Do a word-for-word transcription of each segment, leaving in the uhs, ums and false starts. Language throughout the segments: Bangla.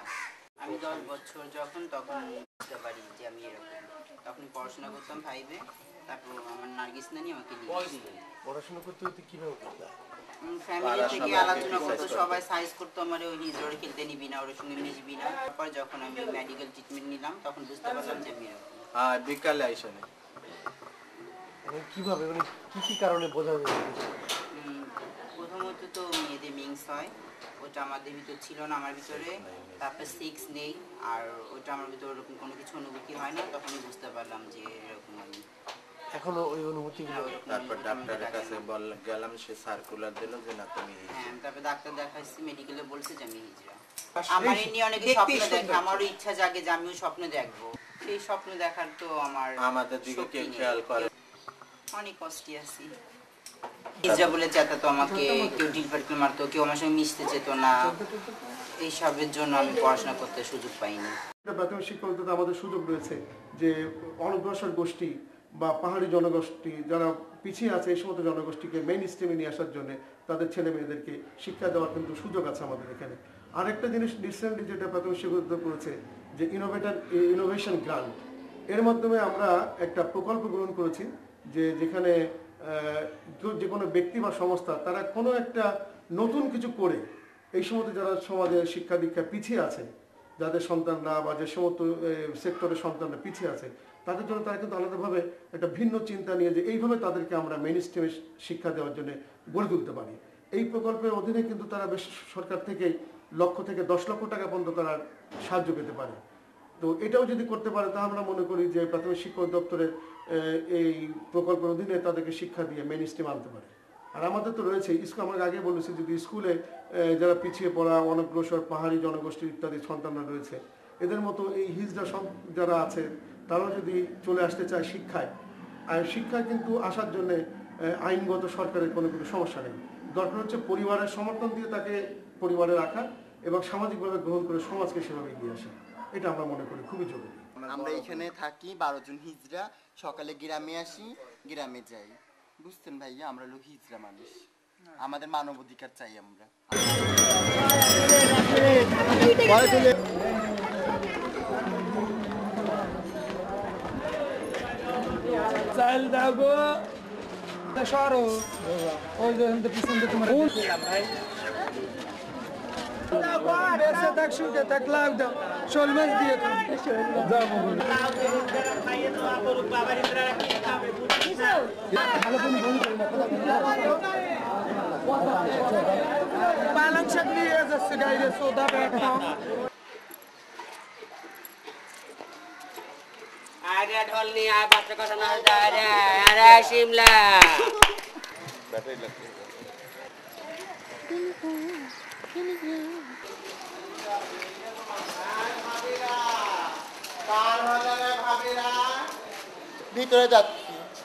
আমি দশ বছর যখন তখন বুঝতে পারি যে আমি এরকম, তখন পড়াশোনা করতাম ফাইভে। তারপর আমার নার্গিস নানি আমাকে নিয়ে আসতো। পড়াশোনা করতে করতে কিভাবে করতে ফ্যামিলি থেকে আলোচনা করতো, সবাই সাইজ করতো আমার ওই হিজড়ে খেলতে নিবি না, ওর সঙ্গে মিশবি না। তারপর যখন আমি মেডিকেল ট্রিটমেন্ট নিলাম তখন বুঝতে পারলাম যে আমি এরকম। হ্যাঁ বিকালে আইসো না কিভাবে মানে কি কি কারণে বোঝা যায়? প্রথমত তো মেয়েদের মিংস হয়, ওটা আমাদের ভিতর ছিল না, আমার ভিতরে। তারপর সিক্স নেই, আর ওটা আমার ভিতরে ওরকম কোনো কিছু অনুভূতি হয় না। তখনই বুঝতে পারলাম যে এরকম আমি এখনো ওই অনুভূতি। তারপর ডাক্তারের কাছে বল গেলাম, সে সার্কুলার দিল যে না তুমি। হ্যাঁ, তারপর ডাক্তার দেখাইছি, মেডিকেলে বলছে যে আমি হিজড়া। আমার এমনি অনেকে স্বপ্ন দেখে, আমারও ইচ্ছা জাগে যে আমিও স্বপ্ন দেখবো। সেই স্বপ্ন দেখার তো আমার আমাদের দিকে কে খেয়াল করে? অনেক কষ্টে আছি। হিজড়া বলে চেতাতো আমাকে, কেউ ডিল পাটকেল মারতো, কেউ আমার সঙ্গে মিশতে চেত না। এইসবের জন্য আমি পড়াশোনা করতে সুযোগ পাইনি। প্রাথমিক শিক্ষা পদ্ধতিতে আমাদের সুযোগ রয়েছে যে অনগ্রসর গোষ্ঠী বা পাহাড়ি জনগোষ্ঠী যারা পিছিয়ে আছে এই সমস্ত জনগোষ্ঠীকে মেইন স্ট্রিমে নিয়ে আসার জন্য তাদের ছেলে মেয়েদেরকে শিক্ষা দেওয়ার কিন্তু সুযোগ আছে আমাদের এখানে। আরেকটা জিনিস রিসেন্টলি যেটা প্রাথমিক শিক্ষা পদ্ধতি করেছে যে ইনোভেটার ইনোভেশন গ্রান্ট, এর মাধ্যমে আমরা একটা প্রকল্প গ্রহণ করেছি যে যেখানে যে কোনো ব্যক্তি বা সংস্থা তারা কোনো একটা নতুন কিছু করে এই সমস্ত যারা সমাজে শিক্ষা দীক্ষা পিছিয়ে আছে, যাদের সন্তানরা বা যে সমস্ত সেক্টরের সন্তানরা পিছিয়ে আছে, তাদের জন্য তারা কিন্তু আলাদাভাবে একটা ভিন্ন চিন্তা নিয়ে যে এইভাবে তাদেরকে আমরা মেইন স্ট্রিমে শিক্ষা দেওয়ার জন্য গড়ে তুলতে পারি। এই প্রকল্পের অধীনে কিন্তু তারা বেশ সরকার থেকে লক্ষ থেকে দশ লক্ষ টাকা পর্যন্ত তারা সাহায্য পেতে পারে। তো এটাও যদি করতে পারে তাহলে আমরা মনে করি যে প্রাথমিক শিক্ষা দপ্তরের এই প্রকল্পের অধীনে তাদেরকে শিক্ষা দিয়ে মেইন স্ট্রিম আনতে পারে। আর আমাদের তো রয়েছে স্কুল, আমাকে আগে বলেছি যদি স্কুলে যারা পিছিয়ে পড়া অনগ্রসর পাহাড়ি জনগোষ্ঠী ইত্যাদি সন্তানরা রয়েছে, এদের মতো এই হিজড়া যারা আছে তারাও যদি চলে আসতে চায় শিক্ষায়, আর শিক্ষায় কিন্তু আসার জন্যে আইনগত সরকারের কোনো কোনো সমস্যা নেই। দরকার হচ্ছে পরিবারের সমর্থন দিয়ে তাকে পরিবারে রাখা এবং সামাজিকভাবে গ্রহণ করে সমাজকে সেভাবে এগিয়ে আসা, এটা আমরা মনে করি খুবই জরুরি। আমরা এখানে থাকি বারো জন হিজড়া, সকালে গ্রামে আসি, গ্রামে যাই। বুঝছেন ভাইয়া, আমরা লোক হিজড়া মানুষ, আমাদের মানব অধিকার চাই। আমরা চাল দাও সরো, ওই যে পিছন দিয়ে তোমার ভাই বেঁচে থাক সুখে থাক, লাভ দাও, শোল মাছ দিয়ে যাবো পালং শাক নিয়ে যাচ্ছে গাইরে সোদা একটা। আরে ঢোল নিয়ে আয়, বাচ্চা কথা না যায় রে। আরে শিমলা ব্যাটারি লাগবে। ভিতরে যাচ্ছি।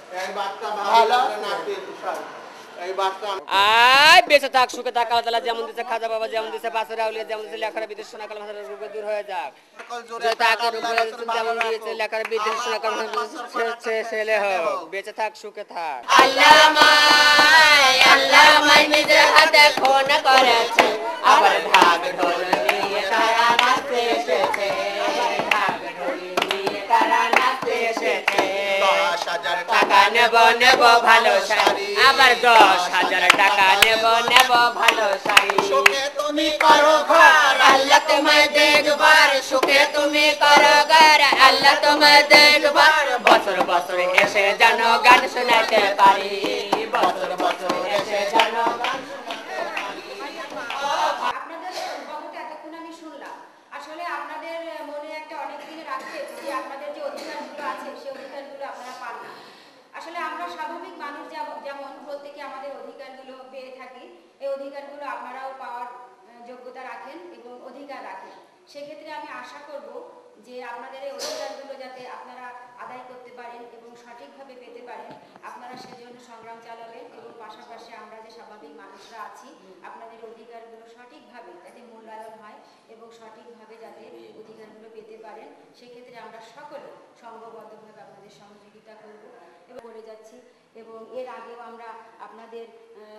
আয় বেঁচে থাক সুখে থাক, আল্লাহ তাআলা যেমন দিয়েছে, খাজা বাবা যেমন দিয়েছে, বাসুরা আউলিয়া যেমন দিয়েছে, লেখার বিদেশ শোনা কাল ভাষার রূপে দূর হয়ে যাক। যেমন দিয়েছে লেখার বিদেশ শোনা কাল ছেলে হোক, বেঁচে থাক সুখে থাক। আল্লাহ মাই আল্লাহ মাই নিজের হাতে ফোন করেছে, আবার ঢাক ঢোল নিয়ে তারা নাচতে এসেছে, ঢাক ঢোল নিয়ে তারা নাচতে এসেছে। দশ হাজার টাকা নেব নেব ভালো শাড়ি, আবার দশ হাজার টাকা নেব নেব ভালো শাড়ি। সুখে তুমি করো ঘর, আল্লাহ তোমায় দেখবার, সুখে তুমি করো ঘর, আল্লাহ তোমায় দেখবার। বছর বছর এসে যেন গান শোনাতে পারি, বছর বছর এসে যেন গান শোনাতে পারি। আপনাদের বক্তব্য এতক্ষণ আমি শুনলাম, আসলে আপনাদের মনে একটা অনেক দিনের আক্ষেপ যে আপনাদের যে অধিকারগুলো আছে সেই অধিকারগুলো আপনারা পান না। আসলে আমরা স্বাভাবিক মানুষ যেমন প্রত্যেকে আমাদের অধিকারগুলো পেয়ে থাকি, এই অধিকারগুলো আপনারাও পাওয়ার যোগ্যতা রাখেন এবং অধিকার রাখেন। সেক্ষেত্রে আমি আশা করব যে আপনাদের এই অধিকারগুলো যাতে আপনারা আদায় করতে পারেন এবং সঠিকভাবে পেতে পারেন, আপনারা সেজন্য সংগ্রাম চালাবেন। এবং পাশাপাশি আমরা যে স্বাভাবিক মানুষরা আছি, আপনাদের অধিকারগুলো সঠিকভাবে যাতে মূল্যায়ন হয় এবং সঠিকভাবে যাতে অধিকারগুলো পেতে পারেন, সেক্ষেত্রে আমরা সকলে সংঘবদ্ধভাবে আপনাদের সহযোগিতা করব এবং করে যাচ্ছি। এবং এর আগেও আমরা আপনাদের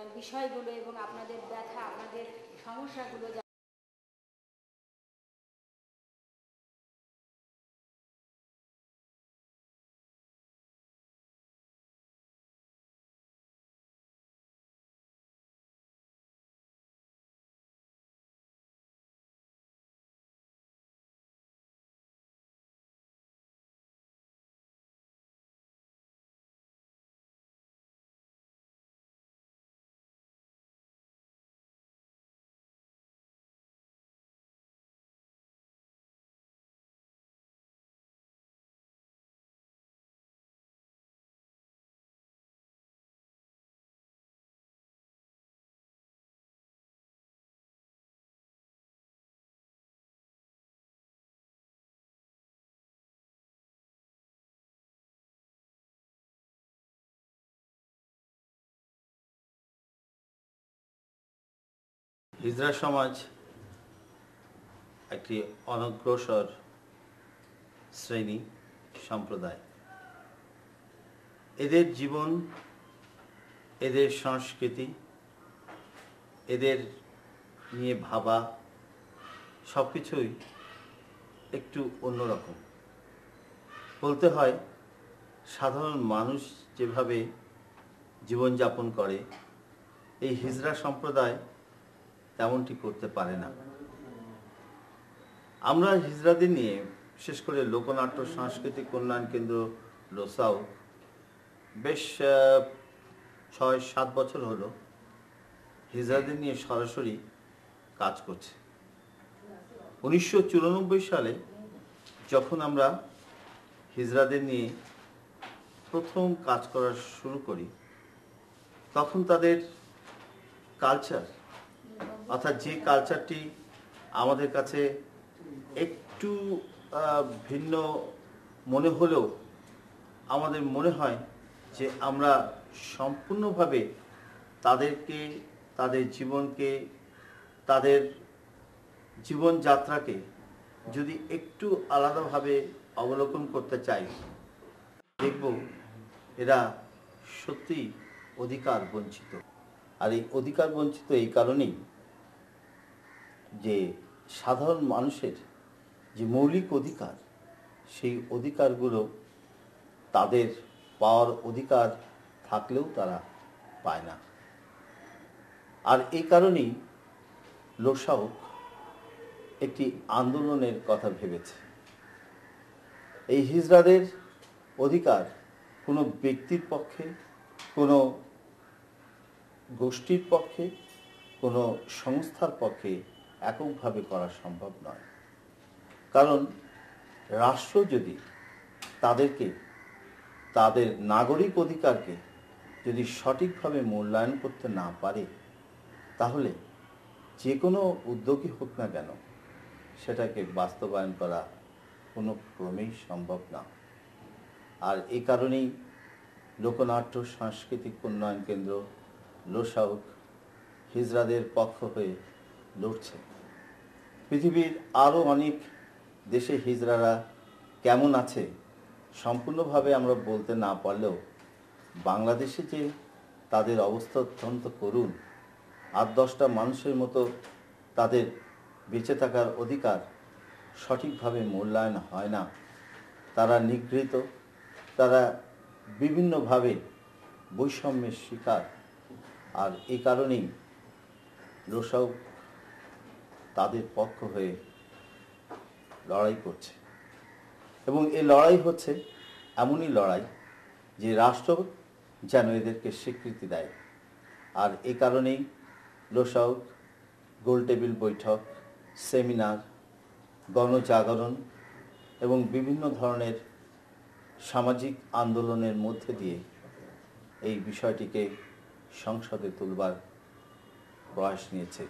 বিষয়গুলো এবং আপনাদের ব্যথা, আপনাদের সমস্যাগুলো হিজড়া সমাজ একটি অনগ্রসর শ্রেণী সম্প্রদায়। এদের জীবন, এদের সংস্কৃতি, এদের নিয়ে ভাবা সব কিছুই একটু অন্যরকম। বলতে হয় সাধারণ মানুষ যেভাবে জীবনযাপন করে এই হিজড়া সম্প্রদায় তেমনটি করতে পারে না। আমরা হিজড়াদের নিয়ে বিশেষ করে লোকনাট্য সাংস্কৃতিক উন্নয়ন কেন্দ্র লোসাও বেশ ছয় সাত বছর হলো হিজড়াদের নিয়ে সরাসরি কাজ করছে। উনিশশো চুরানব্বই সালে যখন আমরা হিজড়াদের নিয়ে প্রথম কাজ করা শুরু করি তখন তাদের কালচার, অর্থাৎ যে কালচারটি আমাদের কাছে একটু ভিন্ন মনে হলেও আমাদের মনে হয় যে আমরা সম্পূর্ণভাবে তাদেরকে, তাদের জীবনকে, তাদের জীবনযাত্রাকে যদি একটু আলাদাভাবে অবলোকন করতে চাই, দেখব এরা সত্যি অধিকার বঞ্চিত। আর এই অধিকার বঞ্চিত এই কারণেই যে সাধারণ মানুষের যে মৌলিক অধিকার, সেই অধিকারগুলো তাদের পাওয়ার অধিকার থাকলেও তারা পায় না। আর এই কারণেই লোসাও একটি আন্দোলনের কথা ভেবেছে। এই হিজড়াদের অধিকার কোনো ব্যক্তির পক্ষে, কোনো গোষ্ঠীর পক্ষে, কোনো সংস্থার পক্ষে এককভাবে করা সম্ভব নয়। কারণ রাষ্ট্র যদি তাদেরকে, তাদের নাগরিক অধিকারকে যদি সঠিকভাবে মূল্যায়ন করতে না পারে তাহলে যে কোনো উদ্যোগী হোক না কেন সেটাকে বাস্তবায়ন করা কোনো ক্রমেই সম্ভব না। আর এই কারণেই লোকনাট্য সাংস্কৃতিক উন্নয়ন কেন্দ্র লোসাও হিজড়াদের পক্ষ হয়ে লড়ছে। পৃথিবীর আরও অনেক দেশে হিজড়ারা কেমন আছে সম্পূর্ণভাবে আমরা বলতে না পারলেও বাংলাদেশে যে তাদের অবস্থা অত্যন্ত করুণ, আট দশটা মানুষের মতো তাদের বেঁচে থাকার অধিকার সঠিকভাবে মূল্যায়ন হয় না, তারা নিগৃহীত, তারা বিভিন্নভাবে বৈষম্যের শিকার। আর এই কারণেই লোসাও তাদের পক্ষ হয়ে লড়াই করছে। এবং এই লড়াই হচ্ছে এমনই লড়াই যে রাষ্ট্র যেন এদেরকে স্বীকৃতি দেয়। আর এই কারণেই লোসাও গোল টেবিল বৈঠক, সেমিনার, গণজাগরণ এবং বিভিন্ন ধরনের সামাজিক আন্দোলনের মধ্যে দিয়ে এই বিষয়টিকে সংসদে তুলবার প্রয়াস নিয়েছে।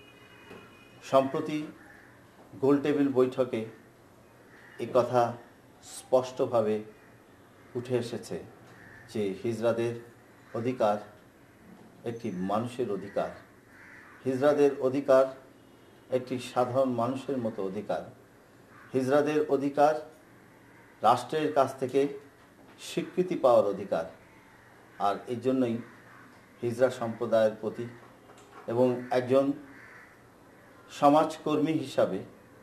সম্প্রতি গোল টেবিল বৈঠকে এই কথা স্পষ্টভাবে উঠে এসেছে যে হিজড়াদের অধিকার একটি মানুষের অধিকার, হিজড়াদের অধিকার একটি সাধারণ মানুষের মতো অধিকার, হিজড়াদের অধিকার রাষ্ট্রের কাছ থেকে স্বীকৃতি পাওয়ার অধিকার। আর এই জন্যই হিজড়া সম্প্রদায়ের প্রতি এবং একজন সমাজকর্মী হিসাবে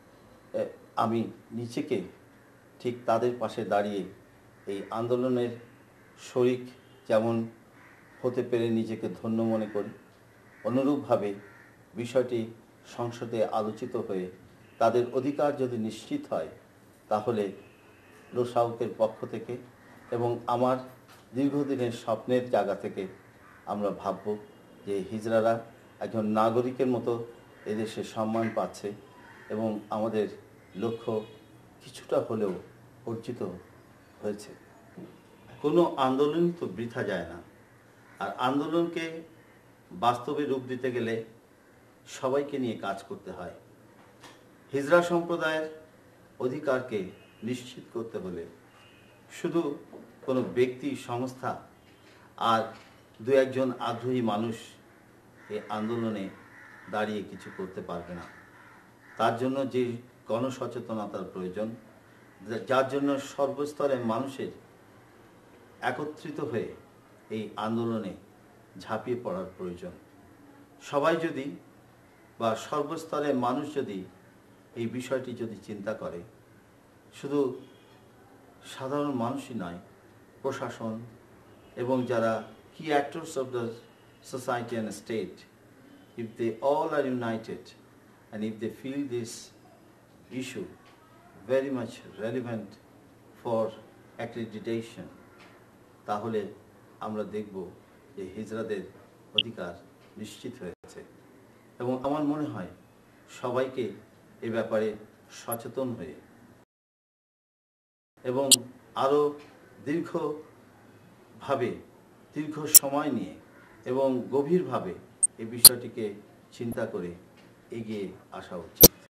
আমি নিজেকে ঠিক তাদের পাশে দাঁড়িয়ে এই আন্দোলনের শরিক যেমন হতে পেরে নিজেকে ধন্য মনে করি, অনুরূপভাবে বিষয়টি সংসদে আলোচিত হয়ে তাদের অধিকার যদি নিশ্চিত হয় তাহলে লোসাওকের পক্ষ থেকে এবং আমার দীর্ঘদিনের স্বপ্নের জায়গা থেকে আমরা ভাবব যে হিজড়ারা একজন নাগরিকের মতো এদেশে সম্মান পাচ্ছে এবং আমাদের লক্ষ্য কিছুটা হলেও অর্জিত হয়েছে। কোনো আন্দোলনই তো বৃথা যায় না। আর আন্দোলনকে বাস্তবে রূপ দিতে গেলে সবাইকে নিয়ে কাজ করতে হয়। হিজড়া সম্প্রদায়ের অধিকারকে নিশ্চিত করতে হলে শুধু কোনো ব্যক্তি, সংস্থা আর দু একজন আগ্রহী মানুষ এই আন্দোলনে দাঁড়িয়ে কিছু করতে পারবে না। তার জন্য যে গণসচেতনতার প্রয়োজন, যার জন্য সর্বস্তরের মানুষের একত্রিত হয়ে এই আন্দোলনে ঝাঁপিয়ে পড়ার প্রয়োজন। সবাই যদি বা সর্বস্তরের মানুষ যদি এই বিষয়টি যদি চিন্তা করে, শুধু সাধারণ মানুষই নয়, প্রশাসন এবং যারা কি actors of the society and state, if they all are united and if they feel this issue very much relevant for accreditation, তাহলে আমরা দেখব যে হিজড়াদের অধিকার নিশ্চিত হয়েছে। এবং আমার মনে হয় সবাইকে এ ব্যাপারে সচেতন হয়ে এবং আরও দীর্ঘভাবে দীর্ঘ সময় নিয়ে এবং গভীরভাবে এই বিষয়টিকে চিন্তা করে এগিয়ে আসা উচিত।